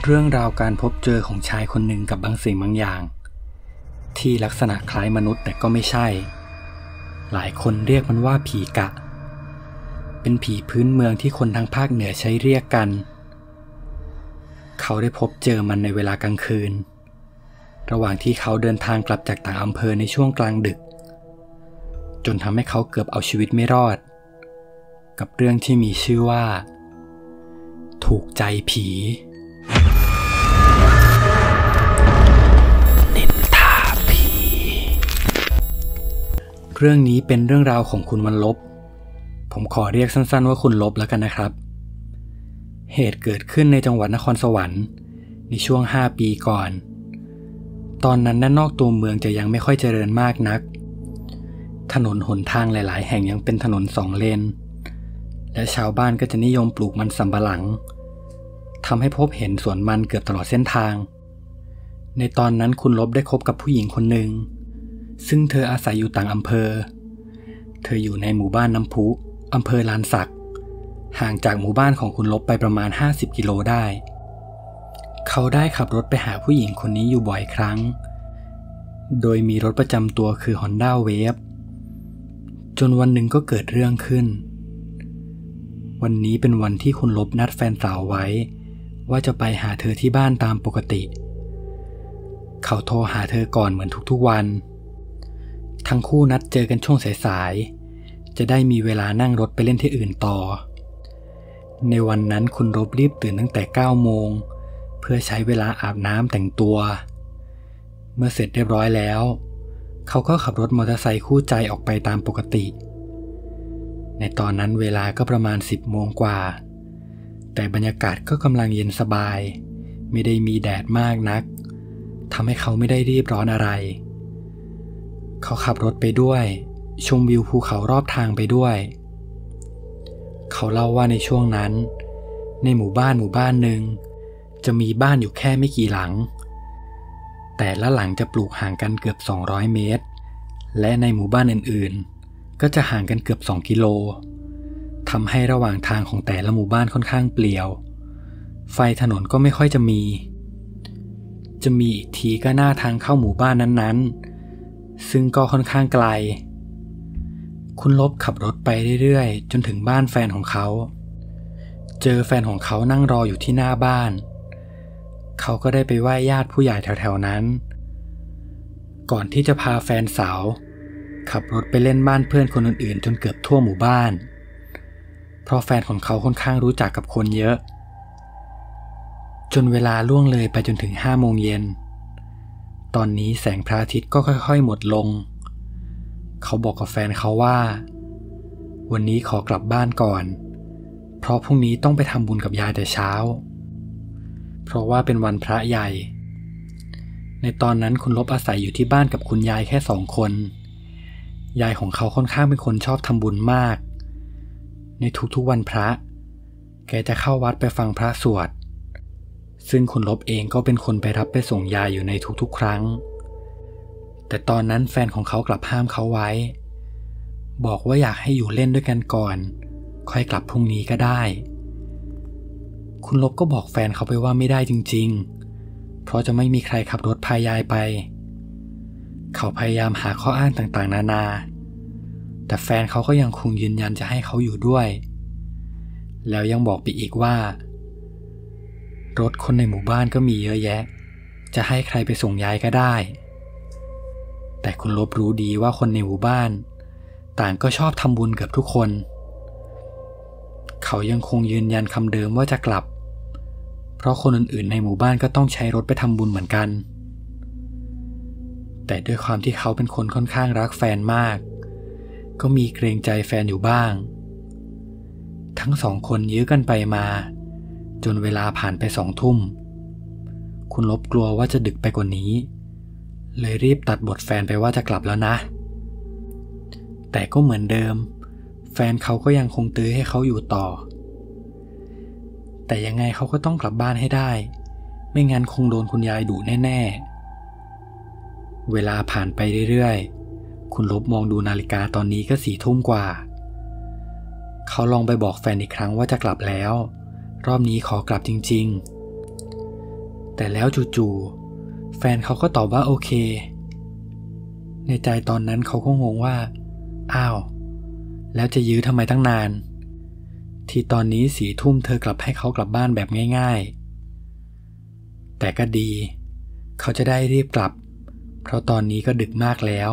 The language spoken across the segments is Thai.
เรื่องราวการพบเจอของชายคนหนึ่งกับบางสิ่งบางอย่างที่ลักษณะคล้ายมนุษย์แต่ก็ไม่ใช่หลายคนเรียกมันว่าผีกะเป็นผีพื้นเมืองที่คนทางภาคเหนือใช้เรียกกันเขาได้พบเจอมันในเวลากลางคืนระหว่างที่เขาเดินทางกลับจากต่างอำเภอในช่วงกลางดึกจนทำให้เขาเกือบเอาชีวิตไม่รอดกับเรื่องที่มีชื่อว่าถูกใจผีนินทาผีเรื่องนี้เป็นเรื่องราวของคุณวันลบผมขอเรียกสั้นๆว่าคุณลบแล้วกันนะครับเหตุเกิดขึ้นในจังหวัดนครสวรรค์ในช่วง5 ปีก่อนตอนนั้นด้านนอกตัวเมืองจะยังไม่ค่อยเจริญมากนักถนนหนทางหลายๆแห่งยังเป็นถนน2 เลนและชาวบ้านก็จะนิยมปลูกมันสำปะหลังทำให้พบเห็นสวนมันเกือบตลอดเส้นทางในตอนนั้นคุณลบได้คบกับผู้หญิงคนหนึ่งซึ่งเธออาศัยอยู่ต่างอำเภอเธออยู่ในหมู่บ้านน้ำพุอำเภอลานสักห่างจากหมู่บ้านของคุณลบไปประมาณ50 กิโลได้เขาได้ขับรถไปหาผู้หญิงคนนี้อยู่บ่อยครั้งโดยมีรถประจำตัวคือ Honda Wave จนวันหนึ่งก็เกิดเรื่องขึ้นวันนี้เป็นวันที่คุณลบนัดแฟนสาวไว้ว่าจะไปหาเธอที่บ้านตามปกติเขาโทรหาเธอก่อนเหมือนทุกๆวันทั้งคู่นัดเจอกันช่วงสายๆจะได้มีเวลานั่งรถไปเล่นที่อื่นต่อในวันนั้นคุณลบรีบตื่นตั้งแต่9 โมงเพื่อใช้เวลาอาบน้ำแต่งตัวเมื่อเสร็จเรียบร้อยแล้วเขาก็ขับรถมอเตอร์ไซค์คู่ใจออกไปตามปกติในตอนนั้นเวลาก็ประมาณ10 โมงกว่าแต่บรรยากาศก็กำลังเย็นสบายไม่ได้มีแดดมากนักทำให้เขาไม่ได้รีบร้อนอะไรเขาขับรถไปด้วยชมวิวภูเขารอบทางไปด้วยเขาเล่าว่าในช่วงนั้นในหมู่บ้านหนึ่งจะมีบ้านอยู่แค่ไม่กี่หลังแต่ละหลังจะปลูกห่างกันเกือบ200 เมตรและในหมู่บ้านอื่นๆก็จะห่างกันเกือบ2 กิโลทำให้ระหว่างทางของแต่ละหมู่บ้านค่อนข้างเปลี่ยวไฟถนนก็ไม่ค่อยจะมีอีกทีก็หน้าทางเข้าหมู่บ้านนั้นๆซึ่งก็ค่อนข้างไกลคุณลบขับรถไปเรื่อยๆจนถึงบ้านแฟนของเขาเจอแฟนของเขานั่งรออยู่ที่หน้าบ้านเขาก็ได้ไปไหว้ญาติผู้ใหญ่แถวๆนั้นก่อนที่จะพาแฟนสาวขับรถไปเล่นบ้านเพื่อนคนอื่นๆจนเกือบทั่วหมู่บ้านเพราะแฟนของเขาค่อนข้างรู้จักกับคนเยอะจนเวลาล่วงเลยไปจนถึง5 โมงเย็นตอนนี้แสงพระอาทิตย์ก็ค่อยๆหมดลงเขาบอกกับแฟนเขาว่าวันนี้ขอกลับบ้านก่อนเพราะพรุ่งนี้ต้องไปทำบุญกับยายแต่เช้าเพราะว่าเป็นวันพระใหญ่ในตอนนั้นคุณลบอาศัยอยู่ที่บ้านกับคุณยายแค่2 คนยายของเขาค่อนข้างเป็นคนชอบทำบุญมากในทุกๆวันพระแกจะเข้าวัดไปฟังพระสวดซึ่งคุณลบเองก็เป็นคนไปรับไปส่งยายอยู่ในทุกๆครั้งแต่ตอนนั้นแฟนของเขากลับห้ามเขาไว้บอกว่าอยากให้อยู่เล่นด้วยกันก่อนค่อยกลับพรุ่งนี้ก็ได้คุณลบก็บอกแฟนเขาไปว่าไม่ได้จริงๆเพราะจะไม่มีใครขับรถพายายไปเขาพยายามหาข้ออ้างต่างๆนานาแต่แฟนเขาก็ยังคงยืนยันจะให้เขาอยู่ด้วยแล้วยังบอกไปอีกว่ารถคนในหมู่บ้านก็มีเยอะแยะจะให้ใครไปส่งยายก็ได้แต่คุณลบรู้ดีว่าคนในหมู่บ้านต่างก็ชอบทำบุญเกือบทุกคนเขายังคงยืนยันคำเดิมว่าจะกลับเพราะคนอื่นๆในหมู่บ้านก็ต้องใช้รถไปทำบุญเหมือนกันแต่ด้วยความที่เขาเป็นคนค่อนข้างรักแฟนมากก็มีเกรงใจแฟนอยู่บ้างทั้ง2 คนยื้อกันไปมาจนเวลาผ่านไป20 ทุ่มคุณลบกลัวว่าจะดึกไปกว่านี้เลยรีบตัดบทแฟนไปว่าจะกลับแล้วนะแต่ก็เหมือนเดิมแฟนเขาก็ยังคงตื้อให้เขาอยู่ต่อแต่ยังไงเขาก็ต้องกลับบ้านให้ได้ไม่งั้นคงโดนคุณยายดุแน่ๆเวลาผ่านไปเรื่อยๆคุณลบมองดูนาฬิกาตอนนี้ก็4 ทุ่มกว่าเขาลองไปบอกแฟนอีกครั้งว่าจะกลับแล้วรอบนี้ขอกลับจริงๆแต่แล้วจู่ๆแฟนเขาก็ตอบว่าโอเคในใจตอนนั้นเขาก็งงว่าอ้าวแล้วจะยื้อทำไมตั้งนานที่ตอนนี้4 ทุ่มเธอกลับให้เขากลับบ้านแบบง่ายๆแต่ก็ดีเขาจะได้รีบกลับเพราะตอนนี้ก็ดึกมากแล้ว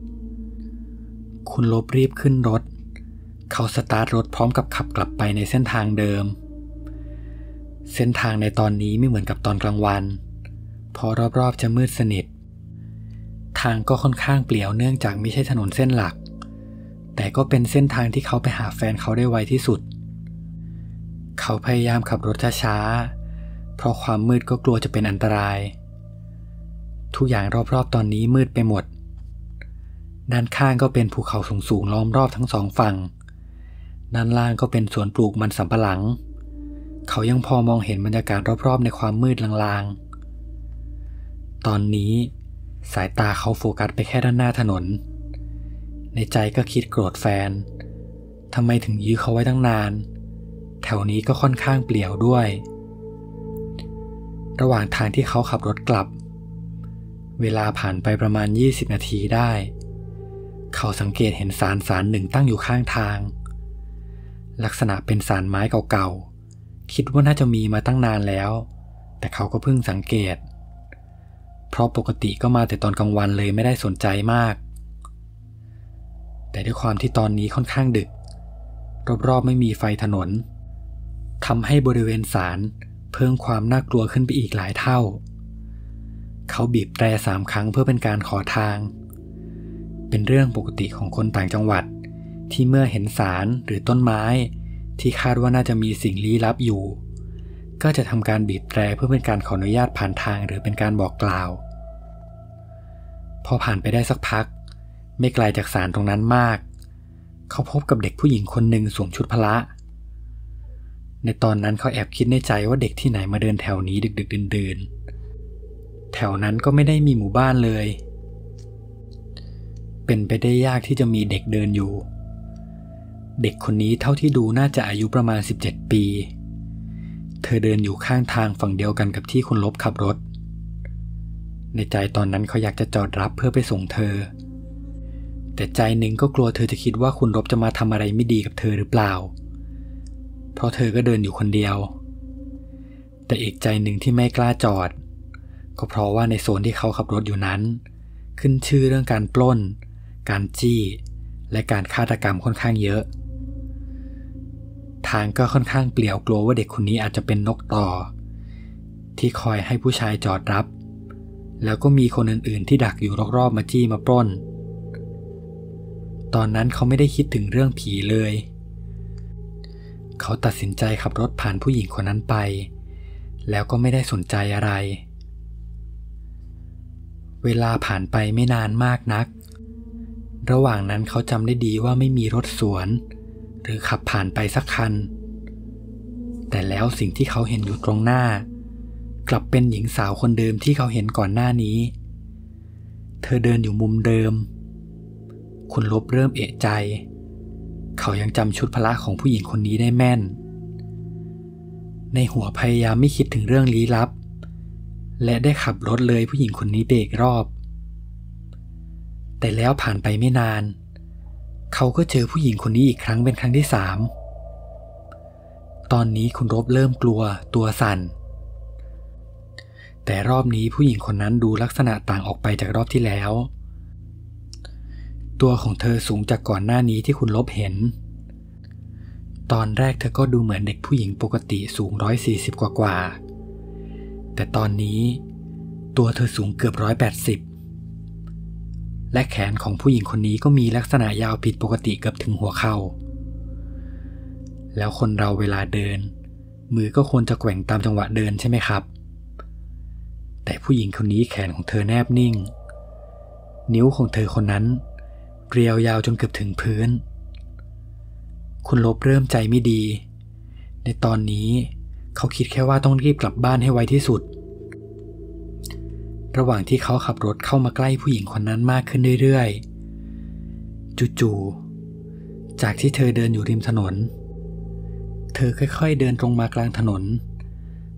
คุณลบรีบขึ้นรถเขาสตาร์ทรถพร้อมกับขับกลับไปในเส้นทางเดิมเส้นทางในตอนนี้ไม่เหมือนกับตอนกลางวันเพราะรอบๆจะมืดสนิททางก็ค่อนข้างเปลี่ยวเนื่องจากไม่ใช่ถนนเส้นหลักแต่ก็เป็นเส้นทางที่เขาไปหาแฟนเขาได้ไวที่สุดเขาพยายามขับรถช้าๆเพราะความมืดก็กลัวจะเป็นอันตรายทุกอย่างรอบๆตอนนี้มืดไปหมดด้านข้างก็เป็นภูเขาสูงๆล้อมรอบทั้ง2 ฝั่งด้านล่างก็เป็นสวนปลูกมันสำปะหลังเขายังพอมองเห็นบรรยากาศรอบๆในความมืดลางๆตอนนี้สายตาเขาโฟกัสไปแค่ด้านหน้าถนนในใจก็คิดโกรธแฟนทำไมถึงยื้อเขาไว้ตั้งนานแถวนี้ก็ค่อนข้างเปลี่ยวด้วยระหว่างทางที่เขาขับรถกลับเวลาผ่านไปประมาณ20 นาทีได้เขาสังเกตเห็นศาลหนึ่งตั้งอยู่ข้างทางลักษณะเป็นศาลไม้เก่าๆคิดว่าน่าจะมีมาตั้งนานแล้วแต่เขาก็เพิ่งสังเกตเพราะปกติก็มาแต่ตอนกลางวันเลยไม่ได้สนใจมากแต่ด้วยความที่ตอนนี้ค่อนข้างดึกรอบๆไม่มีไฟถนนทำให้บริเวณศาลเพิ่มความน่ากลัวขึ้นไปอีกหลายเท่าเขาบีบแตร3 ครั้งเพื่อเป็นการขอทางเป็นเรื่องปกติของคนต่างจังหวัดที่เมื่อเห็นศาลหรือต้นไม้ที่คาดว่าน่าจะมีสิ่งลี้ลับอยู่ก็จะทำการบีบแตรเพื่อเป็นการขออนุญาตผ่านทางหรือเป็นการบอกกล่าวพอผ่านไปได้สักพักไม่ไกลจากศาลตรงนั้นมากเขาพบกับเด็กผู้หญิงคนหนึ่งสวมชุดพละในตอนนั้นเขาแอบคิดในใจว่าเด็กที่ไหนมาเดินแถวนี้ดึกๆดื่นๆแถวนั้นก็ไม่ได้มีหมู่บ้านเลยเป็นไปได้ยากที่จะมีเด็กเดินอยู่เด็กคนนี้เท่าที่ดูน่าจะอายุประมาณ17 ปีเธอเดินอยู่ข้างทางฝั่งเดียวกันกับที่คุณลบขับรถในใจตอนนั้นเขาอยากจะจอดรับเพื่อไปส่งเธอแต่ใจหนึ่งก็กลัวเธอจะคิดว่าคุณลบจะมาทำอะไรไม่ดีกับเธอหรือเปล่าเพราะเธอก็เดินอยู่คนเดียวแต่อีกใจหนึ่งที่ไม่กล้าจอดก็เพราะว่าในโซนที่เขาขับรถอยู่นั้นขึ้นชื่อเรื่องการปล้นการจี้และการฆาตกรรมค่อนข้างเยอะทางก็ค่อนข้างเปลี่ยวกลัวว่าเด็กคนนี้อาจจะเป็นนกต่อที่คอยให้ผู้ชายจอดรับแล้วก็มีคนอื่นๆที่ดักอยู่รอบๆมาจี้มาปล้นตอนนั้นเขาไม่ได้คิดถึงเรื่องผีเลยเขาตัดสินใจขับรถผ่านผู้หญิงคนนั้นไปแล้วก็ไม่ได้สนใจอะไรเวลาผ่านไปไม่นานมากนักระหว่างนั้นเขาจำได้ดีว่าไม่มีรถสวนหรือขับผ่านไปสักคันแต่แล้วสิ่งที่เขาเห็นอยู่ตรงหน้ากลับเป็นหญิงสาวคนเดิมที่เขาเห็นก่อนหน้านี้เธอเดินอยู่มุมเดิมคุณลบเริ่มเอะใจเขายังจำชุดพละของผู้หญิงคนนี้ได้แม่นในหัวพยายามไม่คิดถึงเรื่องลี้ลับและได้ขับรถเลยผู้หญิงคนนี้ไปอีกรอบแต่แล้วผ่านไปไม่นานเขาก็เจอผู้หญิงคนนี้อีกครั้งเป็นครั้งที่3ตอนนี้คุณลบเริ่มกลัวตัวสั่นแต่รอบนี้ผู้หญิงคนนั้นดูลักษณะต่างออกไปจากรอบที่แล้วตัวของเธอสูงจากก่อนหน้านี้ที่คุณลบเห็นตอนแรกเธอก็ดูเหมือนเด็กผู้หญิงปกติสูง140กว่าแต่ตอนนี้ตัวเธอสูงเกือบ180และแขนของผู้หญิงคนนี้ก็มีลักษณะยาวผิดปกติเกือบถึงหัวเข่าแล้วคนเราเวลาเดินมือก็ควรจะแกว่งตามจังหวะเดินใช่ไหมครับแต่ผู้หญิงคนนี้แขนของเธอแนบนิ่งนิ้วของเธอคนนั้นเรียวยาวจนเกือบถึงพื้นคุณลบเริ่มใจไม่ดีในตอนนี้เขาคิดแค่ว่าต้องรีบกลับบ้านให้ไวที่สุดระหว่างที่เขาขับรถเข้ามาใกล้ผู้หญิงคนนั้นมากขึ้นเรื่อยๆจู่ๆจากที่เธอเดินอยู่ริมถนนเธอค่อยๆเดินตรงมากลางถนน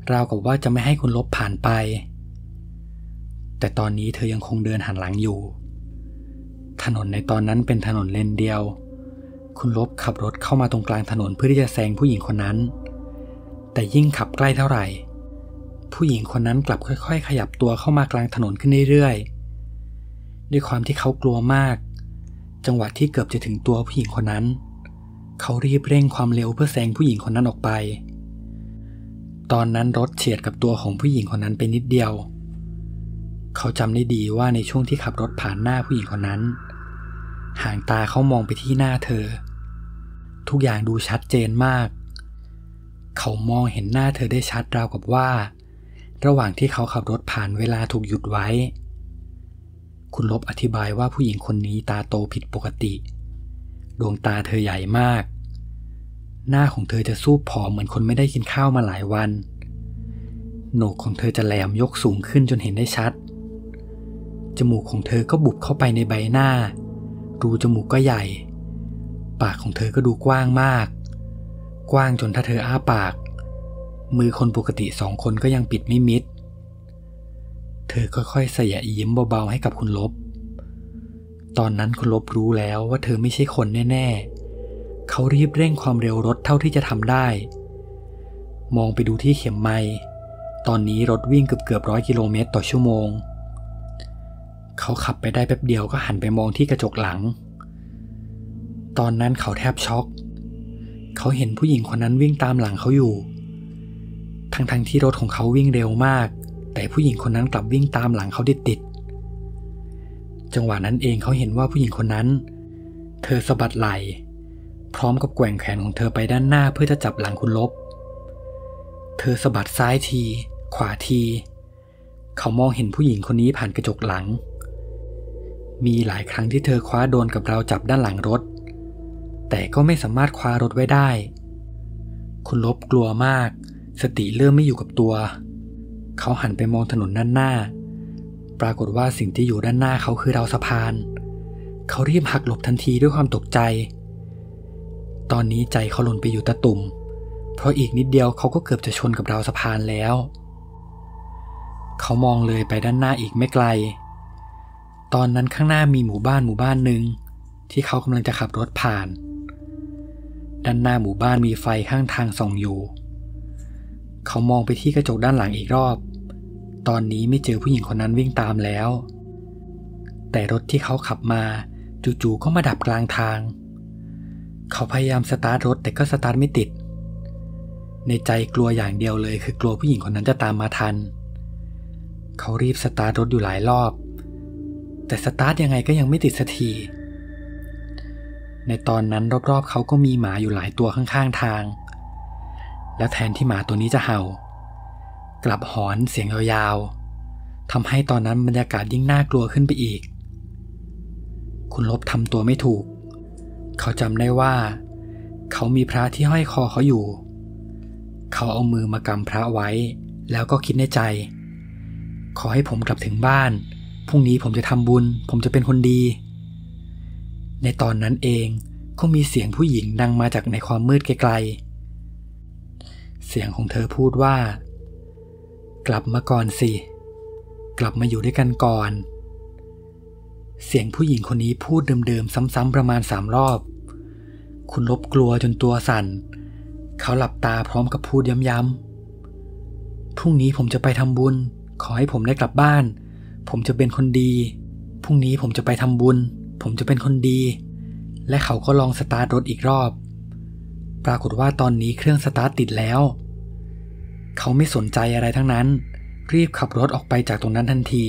ราวกับว่าจะไม่ให้คุณลบผ่านไปแต่ตอนนี้เธอยังคงเดินหันหลังอยู่ถนนในตอนนั้นเป็นถนนเลนเดียวคุณลบขับรถเข้ามาตรงกลางถนนเพื่อที่จะแซงผู้หญิงคนนั้นแต่ยิ่งขับใกล้เท่าไหร่ผู้หญิงคนนั้นกลับค่อยๆขยับตัวเข้ามากลางถนนขึ้นเรื่อยๆด้วยความที่เขากลัวมากจังหวะที่เกือบจะถึงตัวผู้หญิงคนนั้นเขารีบเร่งความเร็วเพื่อแซงผู้หญิงคนนั้นออกไปตอนนั้นรถเฉียดกับตัวของผู้หญิงคนนั้นไปนิดเดียวเขาจำได้ดีว่าในช่วงที่ขับรถผ่านหน้าผู้หญิงคนนั้นหางตาเขามองไปที่หน้าเธอทุกอย่างดูชัดเจนมากเขามองเห็นหน้าเธอได้ชัดราวกับว่าระหว่างที่เขาขับรถผ่านเวลาถูกหยุดไว้คุณลบอธิบายว่าผู้หญิงคนนี้ตาโตผิดปกติดวงตาเธอใหญ่มากหน้าของเธอจะซูบผอมเหมือนคนไม่ได้กินข้าวมาหลายวันโหนกของเธอจะแหลมยกสูงขึ้นจนเห็นได้ชัดจมูกของเธอก็บุบเข้าไปในใบหน้ารูจมูกก็ใหญ่ปากของเธอก็ดูกว้างมากกว้างจนถ้าเธออ้าปากมือคนปกติ2 คนก็ยังปิดไม่มิดเธอค่อยๆสยะยิ้มเบาๆให้กับคุณลบตอนนั้นคุณลบรู้แล้วว่าเธอไม่ใช่คนแน่ๆเขารีบเร่งความเร็วรถเท่าที่จะทำได้มองไปดูที่เข็มไมล์ตอนนี้รถวิ่งเกือบ100 กิโลเมตรต่อชั่วโมงเขาขับไปได้แป๊บเดียวก็หันไปมองที่กระจกหลังตอนนั้นเขาแทบช็อกเขาเห็นผู้หญิงคนนั้นวิ่งตามหลังเขาอยู่ทั้งที่รถของเขาวิ่งเร็วมากแต่ผู้หญิงคนนั้นกลับวิ่งตามหลังเขาติดจังหวะนั้นเองเขาเห็นว่าผู้หญิงคนนั้นเธอสะบัดไหล่พร้อมกับแกว่งแขนของเธอไปด้านหน้าเพื่อจะจับหลังคุณลบเธอสะบัดซ้ายทีขวาทีเขามองเห็นผู้หญิงคนนี้ผ่านกระจกหลังมีหลายครั้งที่เธอคว้าโดนกับราวจับด้านหลังรถแต่ก็ไม่สามารถคว้ารถไว้ได้คุณลบกลัวมากสติเริ่มไม่อยู่กับตัวเขาหันไปมองถนนด้านหน้าปรากฏว่าสิ่งที่อยู่ด้านหน้าเขาคือราวสะพานเขารีบหักหลบทันทีด้วยความตกใจตอนนี้ใจเขาหล่นไปอยู่ตะตุ่มเพราะอีกนิดเดียวเขาก็เกือบจะชนกับราวสะพานแล้วเขามองเลยไปด้านหน้าอีกไม่ไกลตอนนั้นข้างหน้ามีหมู่บ้านหนึ่งที่เขากำลังจะขับรถผ่านด้านหน้าหมู่บ้านมีไฟข้างทางส่องอยู่เขามองไปที่กระจกด้านหลังอีกรอบตอนนี้ไม่เจอผู้หญิงคนนั้นวิ่งตามแล้วแต่รถที่เขาขับมาจู่ๆก็มาดับกลางทางเขาพยายามสตาร์ทรถแต่ก็สตาร์ทไม่ติดในใจกลัวอย่างเดียวเลยคือกลัวผู้หญิงคนนั้นจะตามมาทันเขารีบสตาร์ทรถอยู่หลายรอบแต่สตาร์ทยังไงก็ยังไม่ติดสักทีในตอนนั้นรอบๆเขาก็มีหมาอยู่หลายตัวข้างๆทางแล้วแทนที่หมาตัวนี้จะเห่ากลับหอนเสียงยาวๆทำให้ตอนนั้นบรรยากาศยิ่งน่ากลัวขึ้นไปอีกคุณลบทำตัวไม่ถูกเขาจำได้ว่าเขามีพระที่ห้อยคอเขาอยู่เขาเอามือมากำพระไว้แล้วก็คิดในใจขอให้ผมกลับถึงบ้านพรุ่งนี้ผมจะทำบุญผมจะเป็นคนดีในตอนนั้นเองก็มีเสียงผู้หญิงดังมาจากในความมืดไกลๆเสียงของเธอพูดว่ากลับมาก่อนสิกลับมาอยู่ด้วยกันก่อนเสียงผู้หญิงคนนี้พูดเดิมๆซ้ำๆประมาณ3 รอบคุณลบกลัวจนตัวสั่นเขาหลับตาพร้อมกับพูดย้ำๆพรุ่งนี้ผมจะไปทำบุญขอให้ผมได้กลับบ้านผมจะเป็นคนดีพรุ่งนี้ผมจะไปทำบุญผมจะเป็นคนดีและเขาก็ลองสตาร์ทรถอีกรอบปรากฏว่าตอนนี้เครื่องสตาร์ทติดแล้วเขาไม่สนใจอะไรทั้งนั้นรีบขับรถออกไปจากตรงนั้นทันที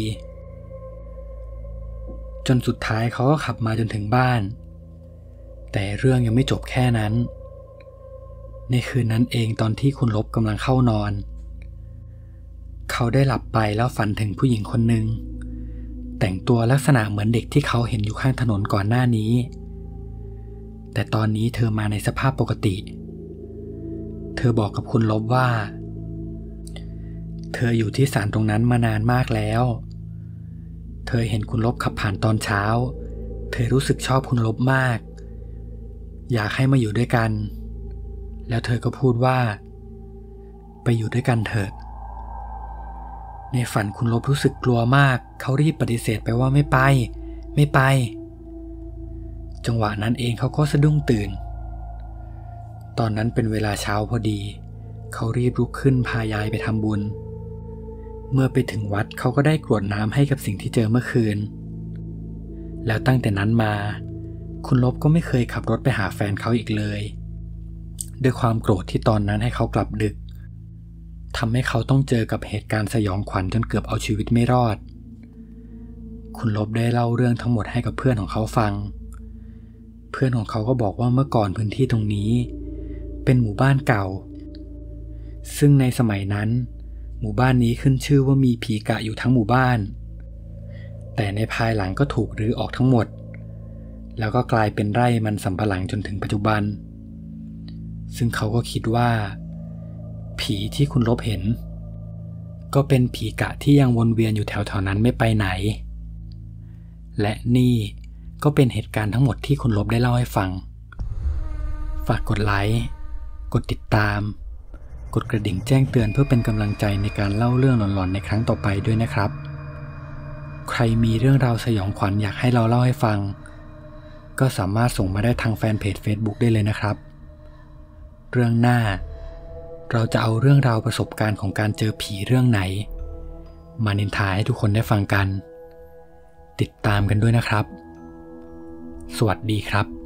จนสุดท้ายเขาก็ขับมาจนถึงบ้านแต่เรื่องยังไม่จบแค่นั้นในคืนนั้นเองตอนที่คุณลบกำลังเข้านอนเขาได้หลับไปแล้วฝันถึงผู้หญิงคนหนึ่งแต่งตัวลักษณะเหมือนเด็กที่เขาเห็นอยู่ข้างถนนก่อนหน้านี้แต่ตอนนี้เธอมาในสภาพปกติเธอบอกกับคุณลบว่าเธออยู่ที่ศาลตรงนั้นมานานมากแล้วเธอเห็นคุณลบขับผ่านตอนเช้าเธอรู้สึกชอบคุณลบมากอยากให้มาอยู่ด้วยกันแล้วเธอก็พูดว่าไปอยู่ด้วยกันเถิดในฝันคุณลบรู้สึกกลัวมากเขารีบปฏิเสธไปว่าไม่ไปจังหวะนั้นเองเขาก็สะดุ้งตื่นตอนนั้นเป็นเวลาเช้าพอดีเขารีบลุกขึ้นพายายไปทำบุญเมื่อไปถึงวัดเขาก็ได้กรวดน้ำให้กับสิ่งที่เจอเมื่อคืนแล้วตั้งแต่นั้นมาคุณลบก็ไม่เคยขับรถไปหาแฟนเขาอีกเลยด้วยความโกรธที่ตอนนั้นให้เขากลับดึกทำให้เขาต้องเจอกับเหตุการณ์สยองขวัญจนเกือบเอาชีวิตไม่รอดคุณลบได้เล่าเรื่องทั้งหมดให้กับเพื่อนของเขาฟังเพื่อนของเขาก็บอกว่าเมื่อก่อนพื้นที่ตรงนี้เป็นหมู่บ้านเก่าซึ่งในสมัยนั้นหมู่บ้านนี้ขึ้นชื่อว่ามีผีกะอยู่ทั้งหมู่บ้านแต่ในภายหลังก็ถูกรื้อออกทั้งหมดแล้วก็กลายเป็นไร่มันสำปะหลังจนถึงปัจจุบันซึ่งเขาก็คิดว่าผีที่คุณลบเห็นก็เป็นผีกะที่ยังวนเวียนอยู่แถวๆนั้นไม่ไปไหนและนี่ก็เป็นเหตุการณ์ทั้งหมดที่คุณลบได้เล่าให้ฟังฝากกดไลค์กดติดตามกดกระดิ่งแจ้งเตือนเพื่อเป็นกำลังใจในการเล่าเรื่องหลอนๆในครั้งต่อไปด้วยนะครับใครมีเรื่องราวสยองขวัญอยากให้เราเล่าให้ฟังก็สามารถส่งมาได้ทางแฟนเพจ Facebook ได้เลยนะครับเรื่องหน้าเราจะเอาเรื่องราวประสบการณ์ของการเจอผีเรื่องไหนมานินทาให้ทุกคนได้ฟังกันติดตามกันด้วยนะครับสวัสดีครับ